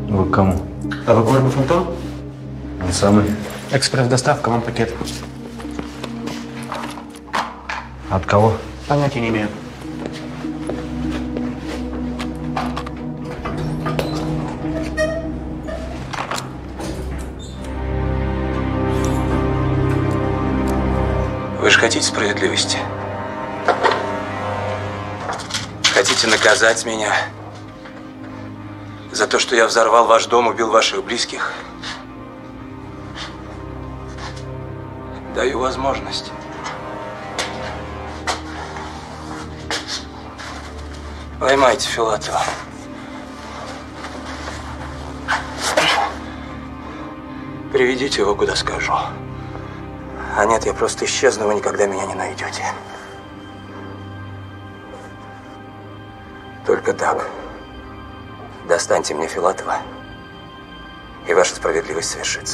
Вы к кому? А вы горный фантом? Он самый. Экспресс-доставка, вам пакет. От кого? Понятия не имею. Вы же хотите справедливости? Хотите наказать меня за то, что я взорвал ваш дом, убил ваших близких? Даю возможность. Поймайте Филатова. Приведите его, куда скажу. А нет, я просто исчезну, вы никогда меня не найдете. Только так. Достаньте мне Филатова, и ваша справедливость совершится.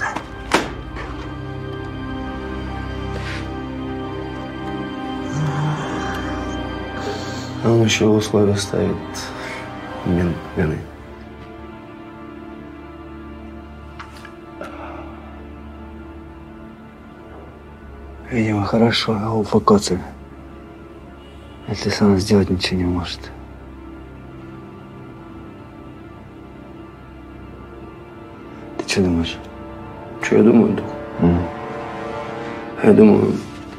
Он еще условия ставит вины. Видимо, хорошо, его покоцали. Если сам сделать ничего не может. Ты что думаешь? Что я думаю? Я думаю,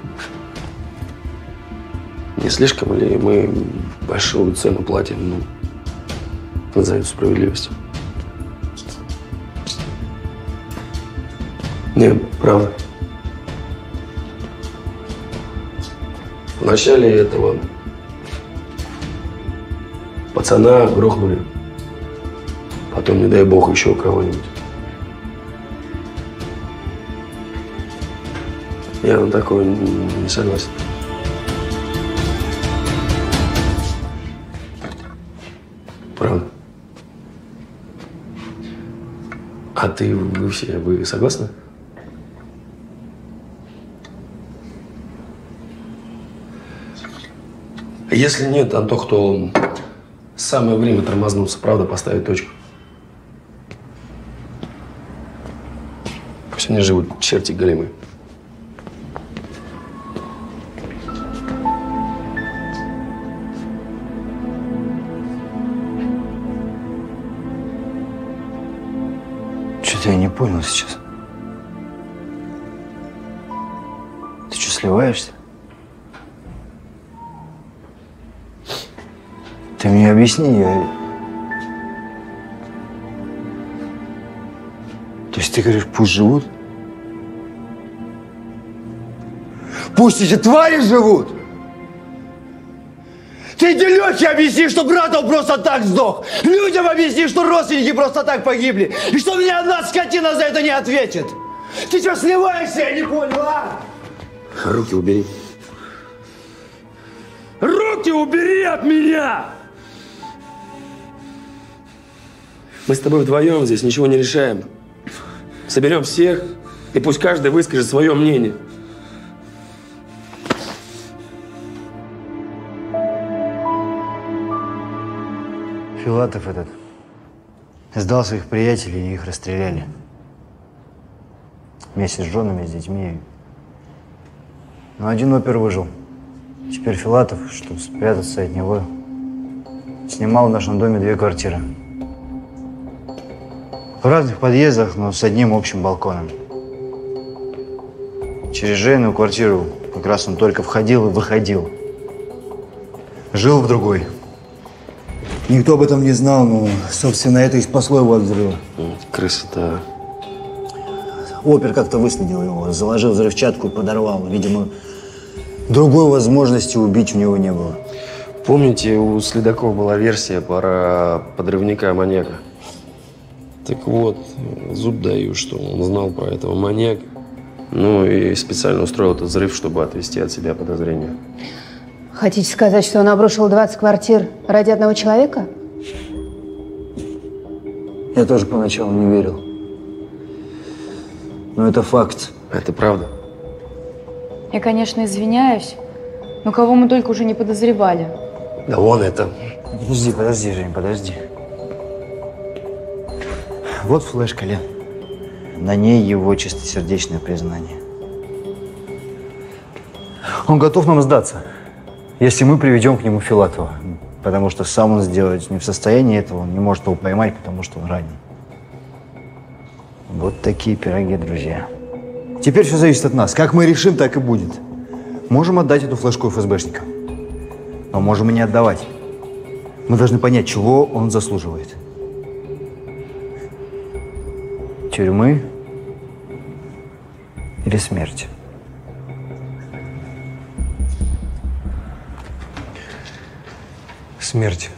не слишком ли мы большую цену платим, за эту справедливость? Нет, правда. В начале этого пацана грохнули. Потом, не дай бог, еще кого-нибудь. Я на такое не согласен. Правда. А вы согласны? Если нет, Антох, то самое время тормознуться, правда, поставить точку. Пусть они живут, черти голимые. Что-то я не понял сейчас. Ты что, сливаешься? Ты мне объясни, То есть ты говоришь, пусть живут? Пусть эти твари живут! Ты Делёхе объясни, что брат он просто так сдох! Людям объясни, что родственники просто так погибли! И что мне одна скотина за это не ответит! Ты что, сливаешься? Я не понял, а? Руки убери. Руки убери от меня! Мы с тобой вдвоем здесь ничего не решаем. Соберем всех, и пусть каждый выскажет свое мнение. Филатов этот сдал своих приятелей, и их расстреляли. Вместе с женами, с детьми. Но один опер выжил. Теперь Филатов, чтобы спрятаться от него, снимал в нашем доме 2 квартиры. В разных подъездах, но с одним общим балконом. Через Женину квартиру как раз он только входил и выходил. Жил в другой. Никто об этом не знал, но, собственно, это и спасло его от взрыва. Красота. Опер как-то выследил его, заложил взрывчатку и подорвал. Видимо, другой возможности убить у него не было. Помните, у следаков была версия про подрывника-маньяка? Так вот, зуб даю, что он знал про этого маньяка. Ну и специально устроил этот взрыв, чтобы отвести от себя подозрения. Хотите сказать, что он обрушил 20 квартир ради одного человека? Я тоже поначалу не верил. Но это факт. Это правда. Я, конечно, извиняюсь, но кого мы только уже не подозревали. Да вон это. Подожди, Жень, подожди. Вот флешка, Лен. На ней его чистосердечное признание. Он готов нам сдаться, если мы приведем к нему Филатова. Потому что сам он сделать не в состоянии этого, он не может его поймать, потому что он ранен. Вот такие пироги, друзья. Теперь все зависит от нас. Как мы решим, так и будет. Можем отдать эту флешку ФСБшникам, но можем и не отдавать. Мы должны понять, чего он заслуживает. Тюрьмы или смерти? Смерти.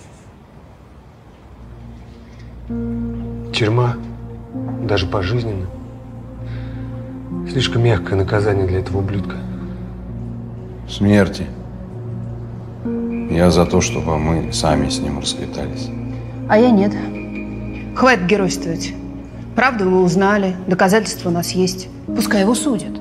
Тюрьма, даже пожизненно, слишком мягкое наказание для этого ублюдка. Смерти. Я за то, чтобы мы сами с ним расквитались. А я нет. Хватит геройствовать. Правду вы узнали, доказательства у нас есть. Пускай его судят.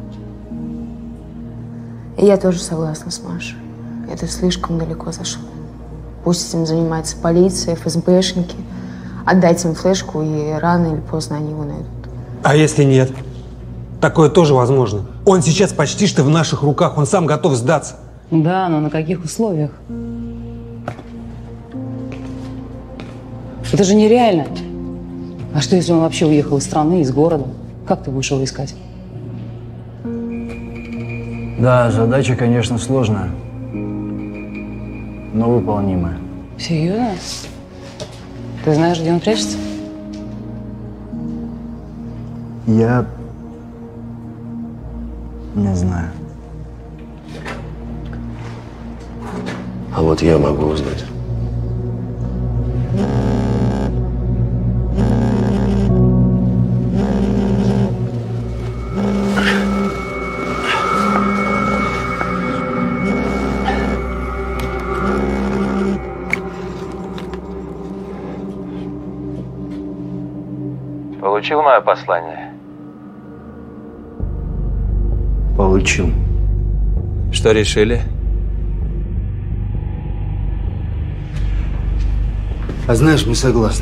И я тоже согласна с Машей. Это слишком далеко зашло. Пусть этим занимается полиция, ФСБшники. Отдайте им флешку, и рано или поздно они его найдут. А если нет? Такое тоже возможно. Он сейчас почти что в наших руках, он сам готов сдаться. Да, но на каких условиях? Это же нереально. А что, если он вообще уехал из страны, из города? Как ты будешь его искать? Да, задача, конечно, сложная, но выполнимая. Серьезно? Ты знаешь, где он прячется? Я не знаю. А вот я могу узнать. Получил мое послание? Получил. Что решили? А знаешь, мы согласны.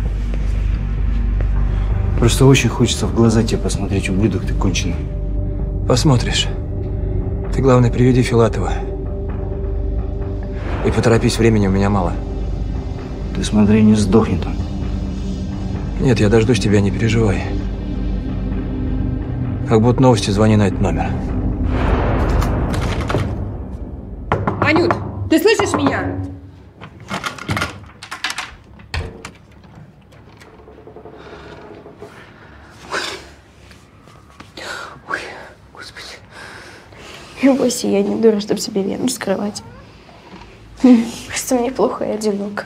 Просто очень хочется в глаза тебе посмотреть, ублюдок ты конченый. Посмотришь. Ты, главное, приведи Филатова. И поторопись, времени у меня мало. Ты смотри, не сдохнет он. Нет, я дождусь тебя, не переживай. Как будут новости, звони на этот номер. Анют, ты слышишь меня? Ой, Господи. Не бойся, я не дура, чтобы себе вену скрывать. Просто мне плохо и одиноко.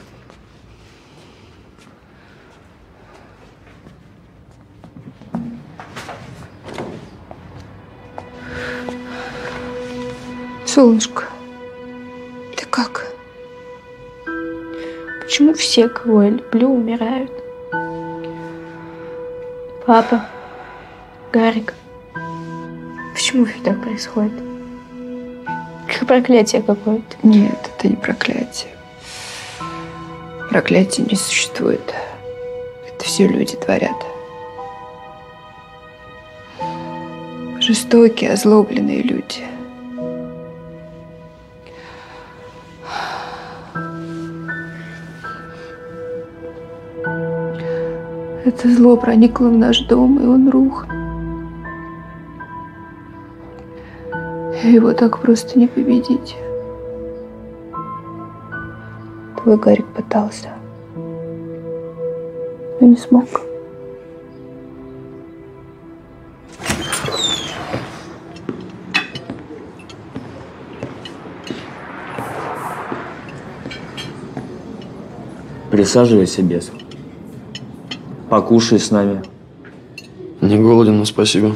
Солнышко, ты как? Почему все, кого я люблю, умирают? Папа, Гарик. Почему все так происходит? Как проклятие какое-то. Нет, это не проклятие. Проклятия не существует. Это все люди творят. Жестокие, озлобленные люди. Это зло проникло в наш дом, и он рухнул. Его так просто не победить. Твой Гарик пытался, но не смог. Присаживайся, бес. Покушай с нами. Не голоден, но спасибо.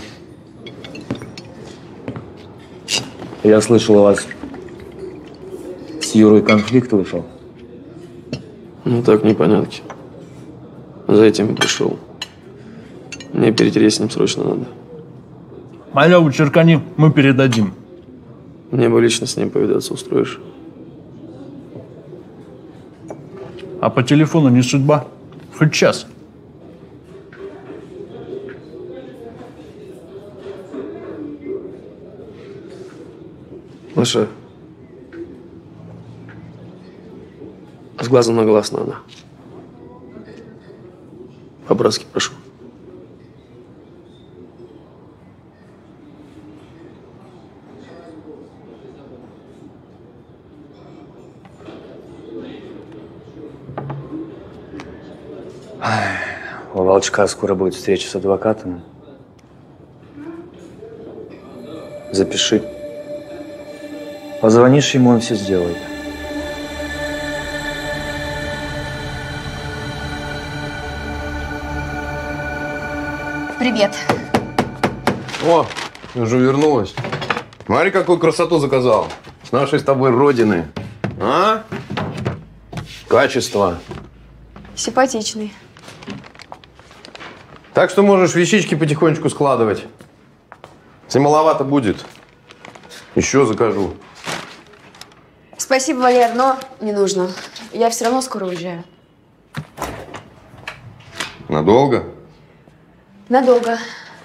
Я слышал, у вас с Юрой конфликт вышел. Ну так, непонятки. За этим и пришел. Мне перетереть с ним срочно надо. Маляву черкани, мы передадим. Мне бы лично с ним повидаться устроишь. А по телефону не судьба. Хоть час. Маша, с глазу на глаз надо. По-братски прошу. У Волчка скоро будет встреча с адвокатом. Запиши. Позвонишь ему, он все сделает. Привет. О, ты уже вернулась. Смотри, какую красоту заказал. С нашей с тобой родины. А? Качество. Симпатичный. Так что можешь вещички потихонечку складывать. Если маловато будет, еще закажу. Спасибо, Валер, но не нужно. Я все равно скоро уезжаю. Надолго? Надолго.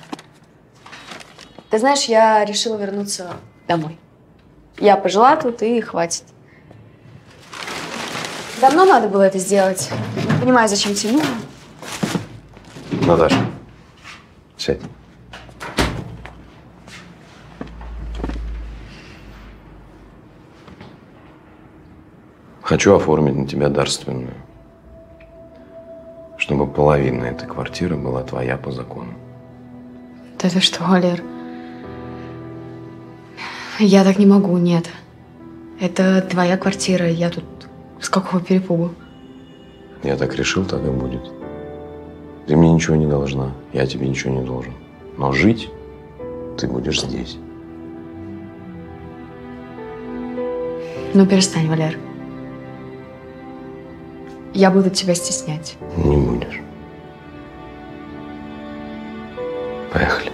Ты знаешь, я решила вернуться домой. Я пожила тут и хватит. Давно надо было это сделать. Не понимаю, зачем тянула. Наташа, сядь. Хочу оформить на тебя дарственную, чтобы половина этой квартиры была твоя по закону. Да ты что, Валер? Я так не могу, нет. Это твоя квартира, я тут с какого перепугу? Я так решил, так и будет. Ты мне ничего не должна, я тебе ничего не должен. Но жить ты будешь здесь. Ну, перестань, Валер. Я буду тебя стеснять. Не будешь. Поехали.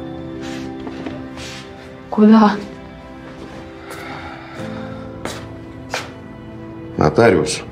Куда? Нотариус.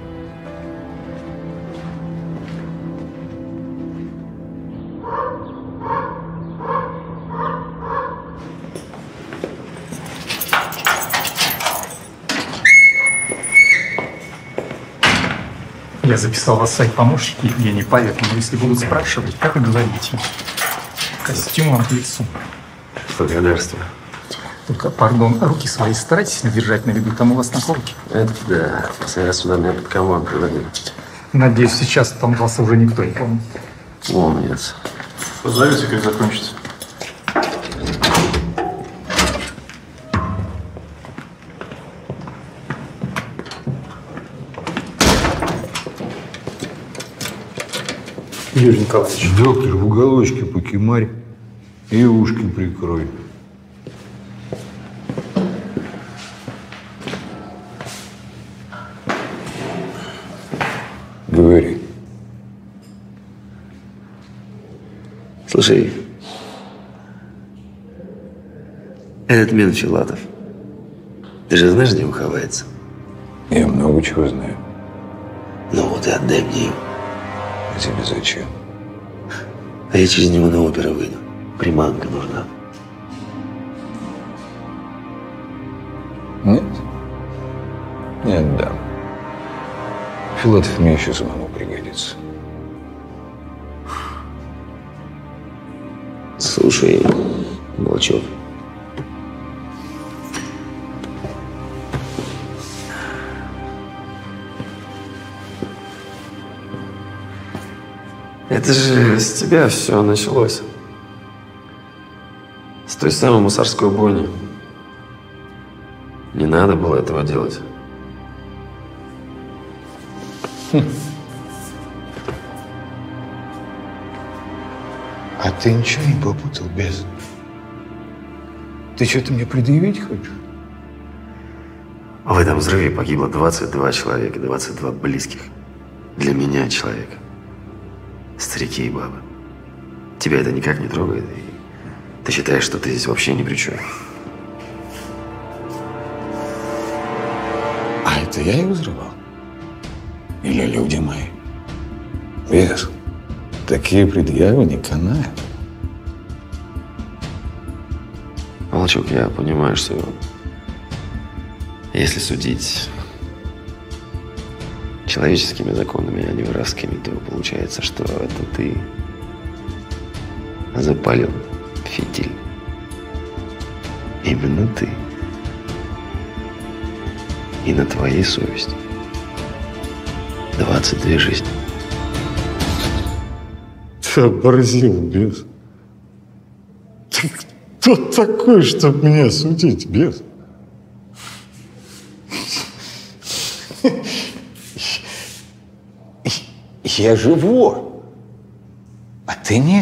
Я записал вас в сайт помощники Евгений, поэтому, если будут спрашивать, как и говорите. Костюмом к лицу. Благодарствую. Только, пардон, руки свои старайтесь держать на виду, там у вас наколки. Это да. Последний раз сюда меня под команд приводили. Надеюсь, сейчас там вас уже никто не помнит. Помнится. Позовите, как закончится. Юрий Николаевич. Доктор, в уголочке покемарь и ушки прикрой. Говори. Слушай, этот мент Филатов, ты же знаешь, где он ховается? Я много чего знаю. Ну вот и отдай мне его. А тебе зачем? А я через него на оперу выйду. Приманка нужна. Нет? Не отдам. Филатов мне еще самому пригодится. Слушай, Волчок. Это же с тебя все началось. С той самой мусорской бойни. Не надо было этого делать. А ты ничего не попутал, без? Ты что-то мне предъявить хочешь? В этом взрыве погибло 22 человека, 22 близких. Для меня человека. Старики и бабы. Тебя это никак не трогает, и ты считаешь, что ты здесь вообще ни при чем. А это я их взрывал? Или люди мои? Без. Такие предъявы не канают. Волчок, я понимаю, что Если судить человеческими законами, а не воровскими, то получается, что это ты запалил фитиль. Именно ты. И на твоей совести 22 жизни. Ты оборзел, бес. Ты кто такой, чтобы меня судить, бес? Я же вор, а ты нет.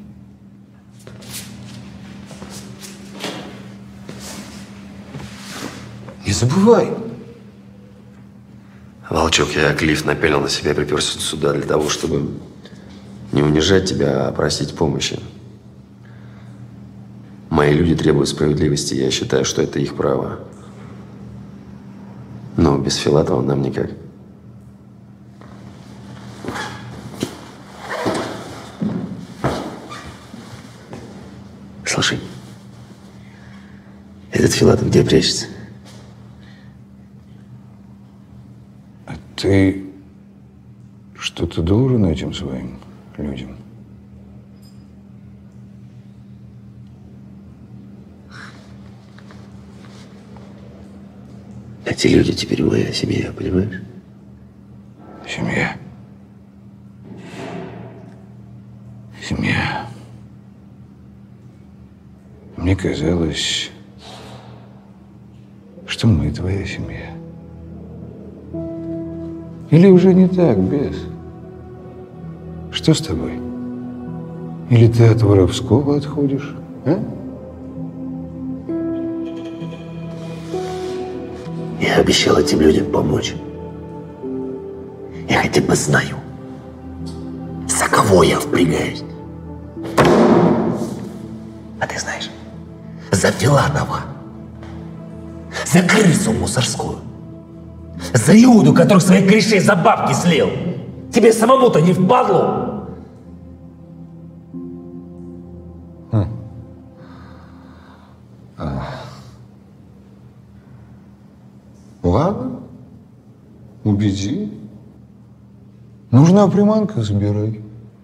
Не забывай. Волчок, я клиф напялил на себя и приперся сюда для того, чтобы не унижать тебя, а просить помощи. Мои люди требуют справедливости, и я считаю, что это их право. Но без Филатова нам никак. Слушай, этот Филатов где прячется? Ты что-то должен этим своим людям? Эти люди теперь моя семья, понимаешь? Семья. Семья. Мне казалось, что мы твоя семья. Или уже не так, бес? Что с тобой? Или ты от воровского отходишь, а? Я обещал этим людям помочь. Я хотя бы знаю, за кого я впрягаюсь. А ты знаешь, за Филатова, за крысу мусорскую, за Иуду, который своих грешей за бабки слил. Тебе самому-то не впадло? Ладно, убеди. Нужна приманка, забирай.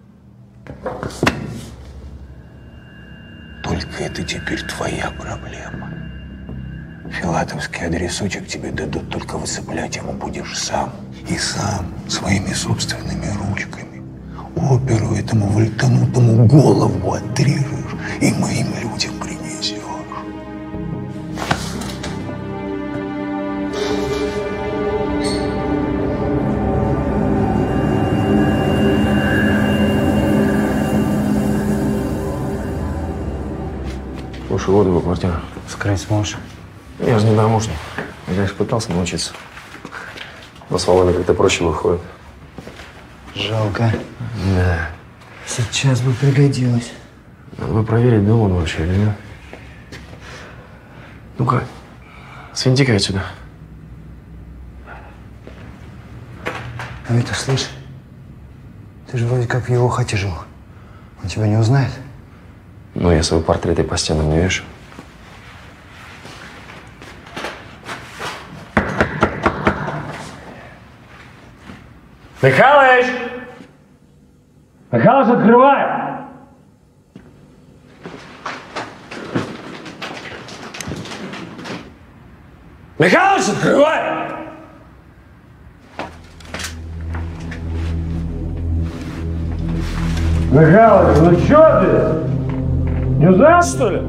Только это теперь твоя проблема. Филатовский адресочек тебе дадут, только высыплять ему будешь сам. И сам, своими собственными ручками. Оперу этому вальтанутому голову отрежешь и моим людям принесешь. Слушай, вот его квартира. Скрыть сможешь? Я же не домушник. Я лишь пытался научиться. Но с Володей как-то проще выходит. Жалко. Да. Сейчас бы пригодилось. Надо бы проверить, дом он вообще или нет. Ну-ка, свинти-ка отсюда. А это, слышь, ты же вроде как в его хате жил. Он тебя не узнает? Ну, я свои портреты по стенам не вешу. Михалыч! Михалыч, открывай! Михалыч, открывай! Михалыч, ну чё ты? Не узнал, что ли?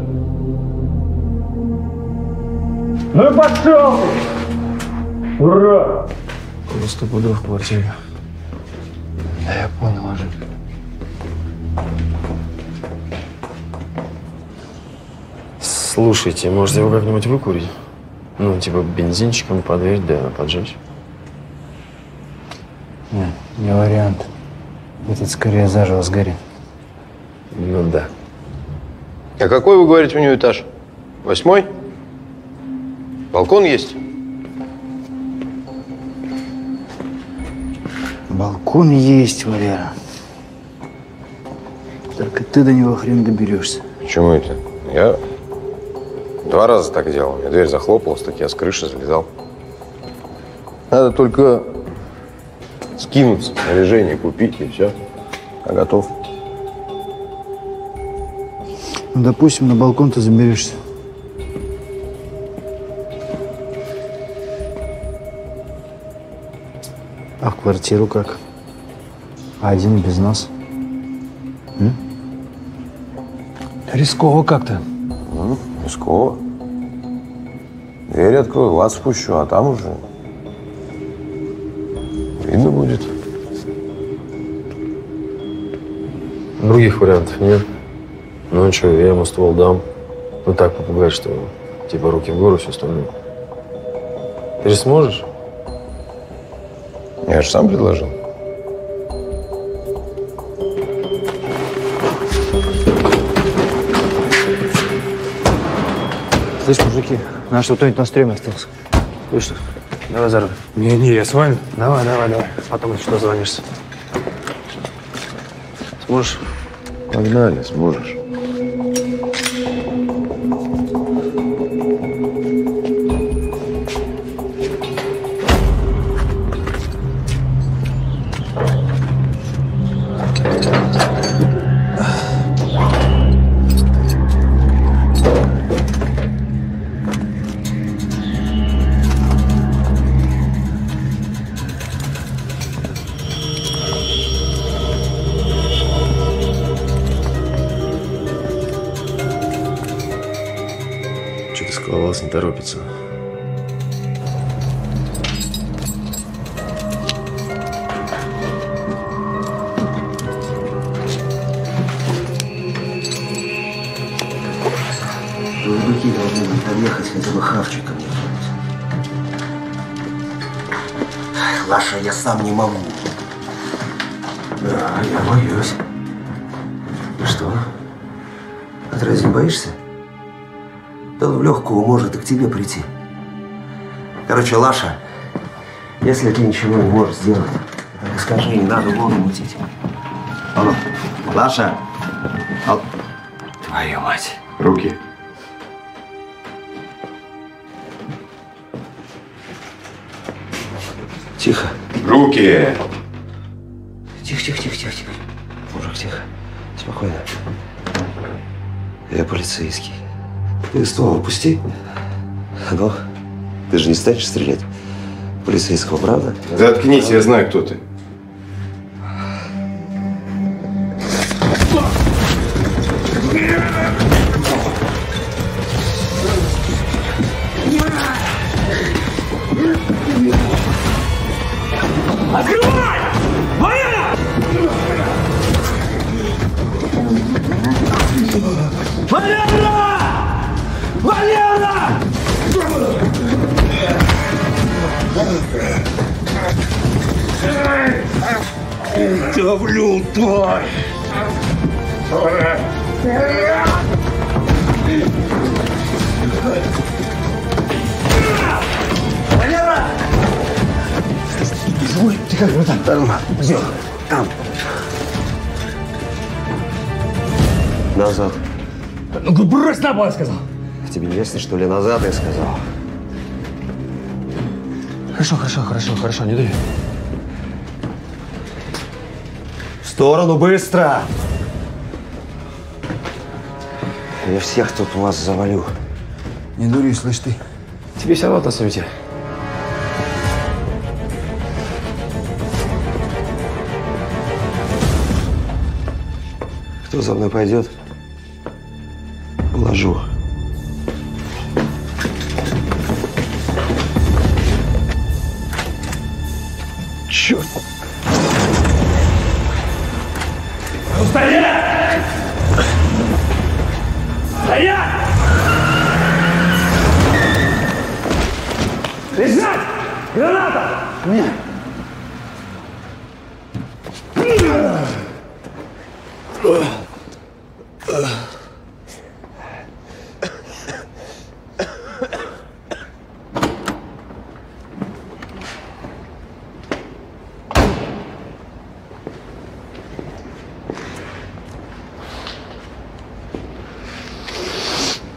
Ну и пошел ты! Ура! Просто буду в квартире. Да я понял уже. Слушайте, может его как-нибудь выкурить? Ну, типа бензинчиком под дверь, да, поджечь. Не вариант. Этот скорее заживо сгорит. Ну да. А какой, вы говорите, у нее этаж? 8? Балкон есть? Балкон есть, Валера. Только ты до него хрен доберешься. Почему это? Я 2 раза так делал. Я дверь захлопывался, так я с крыши залезал. Надо только скинуться, снаряжение купить и все. А готов. Ну, допустим, на балкон ты заберешься. А в квартиру как? Один без нас? Рисково как-то. Рисково. Дверь открою, вас спущу, а там уже видно будет. Других вариантов нет. Ну что, я ему ствол дам. Ну так попугать, что типа руки в гору, все остальное. Ты же сможешь? Я же сам предложил. Слышь, мужики, наш тут кто-нибудь на стреме остался. Слышь, давай за руль. Не, я с вами. Давай. Потом еще дозвонишься. Сможешь? Погнали, сможешь. Что-то сковалась, не торопится. Рыбаки должны были подъехать, хотя бы хавчик ко мне. Лаша, я сам не могу. Да, я боюсь. Ну что, отразить боишься? Да он в легкую может и к тебе прийти. Короче, Лаша, если ты ничего не можешь сделать, так скажи, не надо воду мутить. Алло, Лаша! Твою мать. Руки. Тихо. Руки! Тихо. Мужик, тихо. Спокойно. Я полицейский. Ты ствол опусти. Ну, ты же не станешь стрелять в полицейского, правда? Заткнись, я знаю, кто ты. Открывай! Валера! Валера! Давлю, тварь! Валера! Ой, ты как, братан? Там, где? Там. Назад. Ну-ка, брось на пол, я сказал. Тебе не ясно, что ли, назад, я сказал. Хорошо, не дуй. В сторону, быстро! Я всех тут у вас завалю. Не дури, слышь ты. Тебе все равно от нас уйти. Кто за мной пойдет, уложу. Черт! Стоять! Стоять! Лежать! Граната! Нет!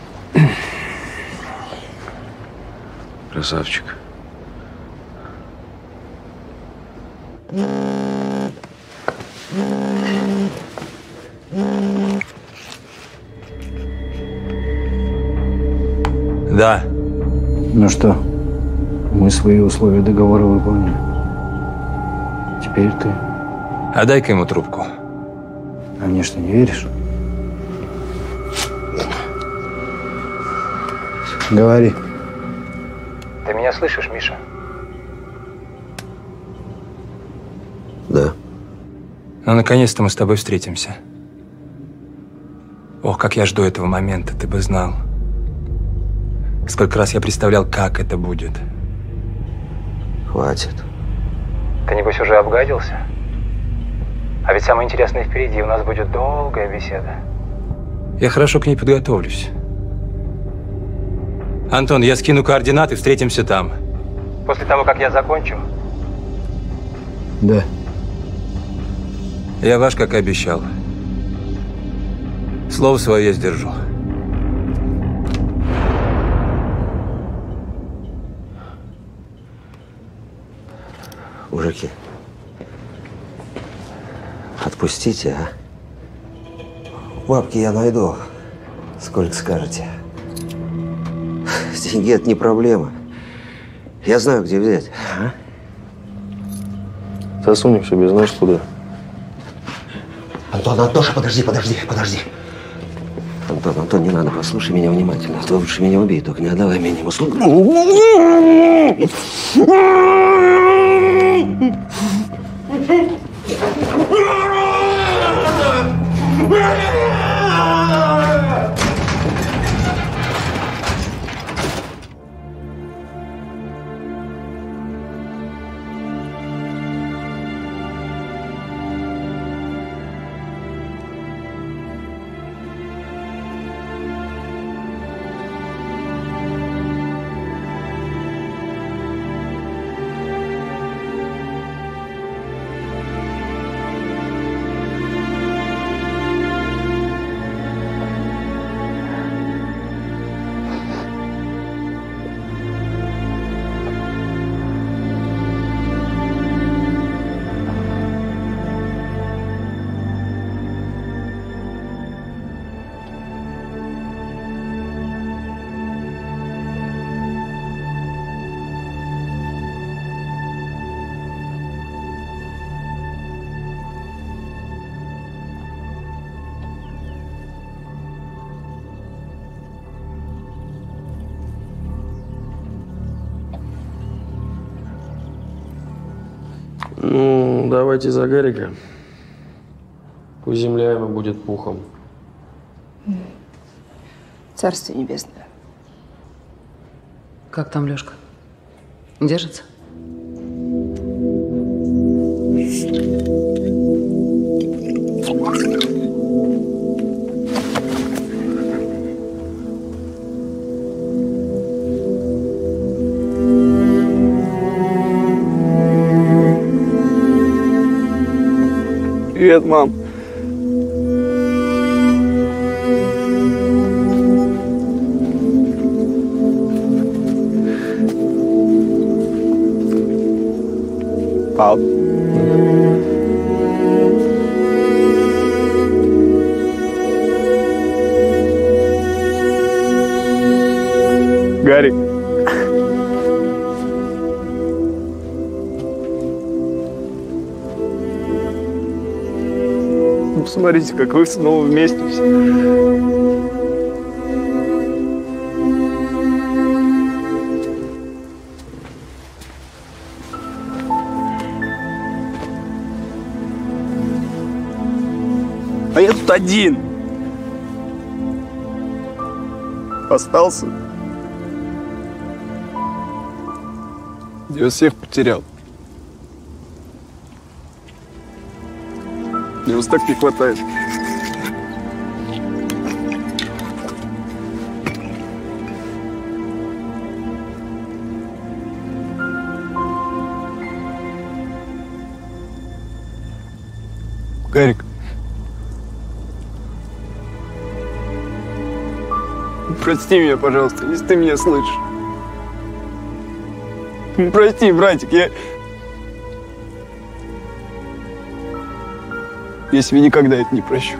Красавчик. Да. Ну что, мы свои условия договора выполнили. Теперь ты. А дай-ка ему трубку. А мне что, не веришь? Говори. Ты меня слышишь, Миша? Да. Ну, наконец-то мы с тобой встретимся. Ох, как я жду этого момента, ты бы знал. Сколько раз я представлял, как это будет. Хватит. Ты, небось, уже обгадился? А ведь самое интересное впереди. У нас будет долгая беседа. Я хорошо к ней подготовлюсь. Антон, я скину координаты, встретимся там. После того, как я закончу? Да. Я ваш, как и обещал. Слово свое я сдержу. Мужики, отпустите, а? Бабки я найду, сколько скажете. Деньги – это не проблема. Я знаю, где взять. А? Засунь их себе, знаешь, куда? Антон, Антоша, подожди. Антон, не надо, послушай меня внимательно. Ты лучше меня убей, только не отдавай меня ему. Ну, давайте за Гарика. Пусть земля ему будет пухом. Царствие небесное. Как там Лёшка? Держится? Привет, мам. Пап. Гарик. Посмотрите, как вы снова вместе все. А я тут один. Остался. Я всех потерял. Мне вас так не хватает. Гарик. Прости меня, пожалуйста, если ты меня слышишь. Прости, братик, я себе никогда это не прощу.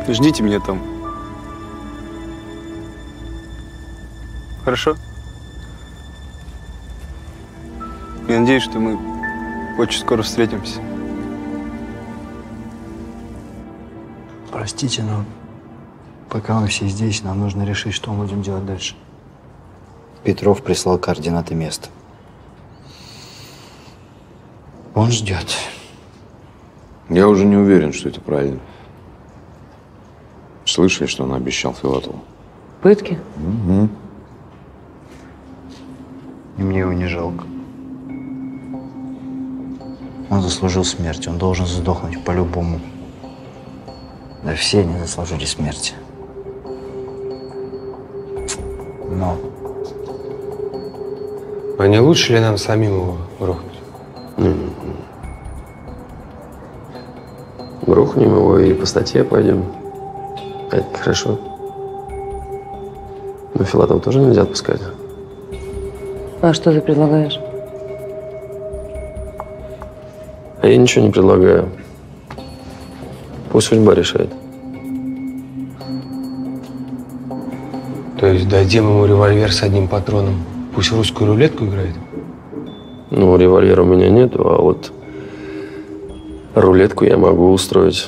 Ждите меня там. Хорошо? Я надеюсь, что мы очень скоро встретимся. Простите, но пока мы все здесь, нам нужно решить, что мы будем делать дальше. Петров прислал координаты места. Он ждет. Я уже не уверен, что это правильно. Слышали, что он обещал Филатову? Пытки? Угу. И мне его не жалко. Он заслужил смерть, он должен сдохнуть по-любому. Да все они заслужили смерти. Но... А не лучше ли нам самим его грохнуть? Грохнем его и по статье пойдем. Это хорошо. Но Филатова тоже нельзя отпускать. А что ты предлагаешь? А я ничего не предлагаю. Пусть судьба решает. То есть дадим ему револьвер с одним патроном. Пусть в русскую рулетку играет? Ну, револьвера у меня нету, а вот рулетку я могу устроить.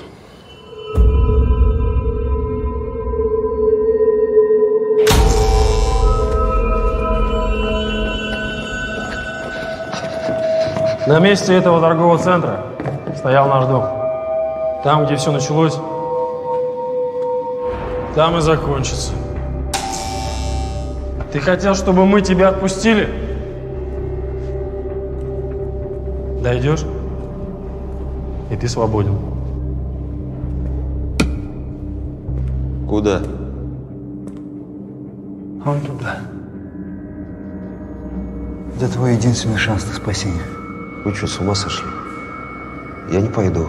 На месте этого торгового центра стоял наш дом. Там, где все началось, там и закончится. Ты хотел, чтобы мы тебя отпустили? Дойдешь, и ты свободен. Куда? Он туда. Это твой единственный шанс на спасение. Вы что, с ума сошли? Я не пойду.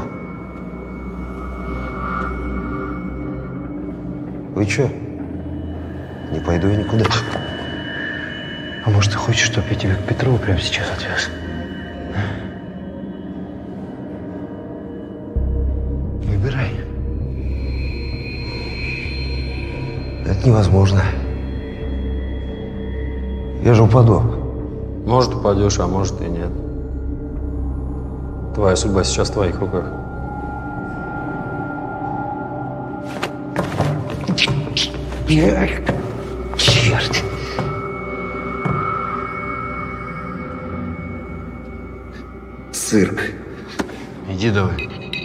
Вы что? Не пойду я никуда. А может, ты хочешь, чтобы я тебя к Петрову прямо сейчас отвез? Выбирай. Это невозможно. Я же упаду. Может, упадешь, а может и нет. Твоя судьба сейчас в твоих руках. Черт. Цирк. Иди давай.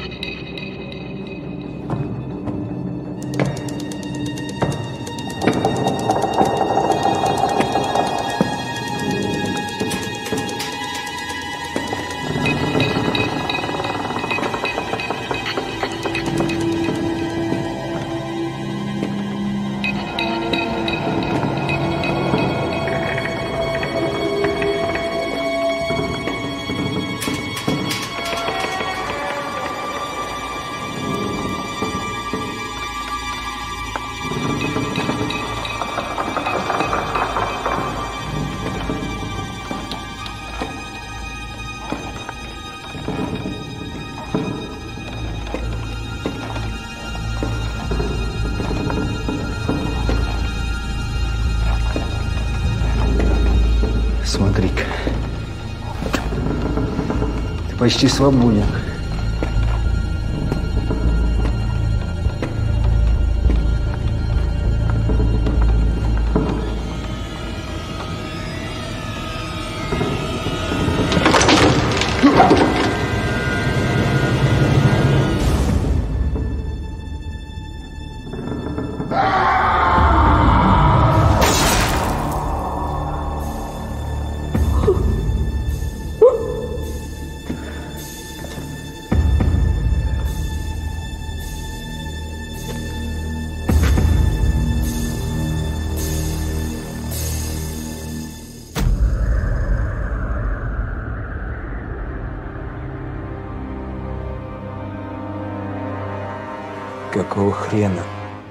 Смотри-ка. Ты почти свободен. Какого хрена?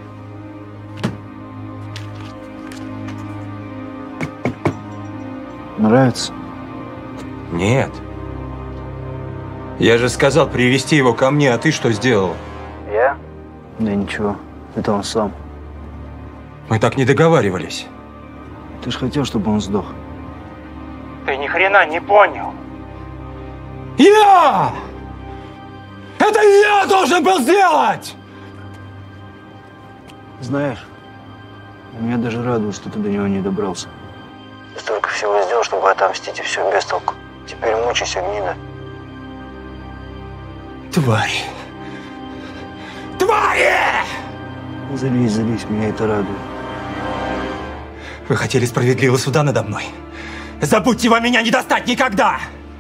Нравится? Нет. Я же сказал привести его ко мне, а ты что сделал? Я? Да ничего. Это он сам. Мы так не договаривались. Ты же хотел, чтобы он сдох. Ты ни хрена не понял. Я! Это я должен был сделать! Знаешь, меня даже радует, что ты до него не добрался. Ты столько всего сделал, чтобы отомстить, и все без толку. Теперь мучайся, гнида. Твари! Твари! Злись, злись, меня это радует. Вы хотели справедливого суда надо мной? Забудьте, вам меня не достать никогда!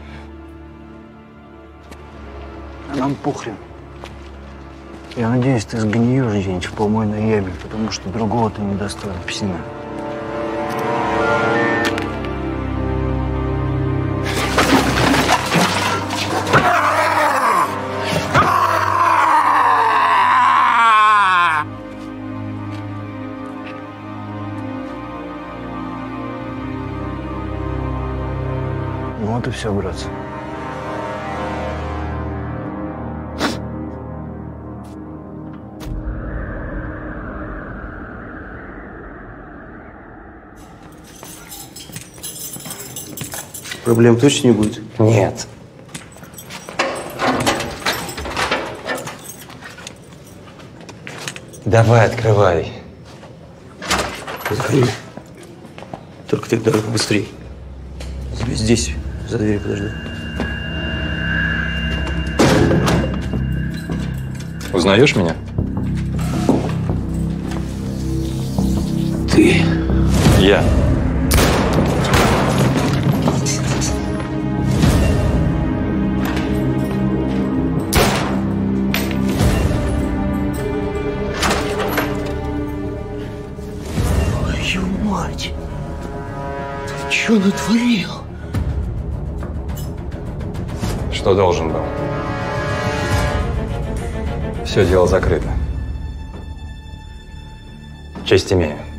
А нам похрен. Я надеюсь, ты сгниешь где-нибудь в помойной яме, потому что другого ты не достоин, псина. Вот и все, братцы. Проблем точно не будет? Нет. Давай, открывай. Закрой. Только ты давай побыстрей. Здесь, за дверью подожди. Узнаешь меня? Ты. Я. Твою мать! Ты что натворил? Что должен был? Все дело закрыто. Честь имею.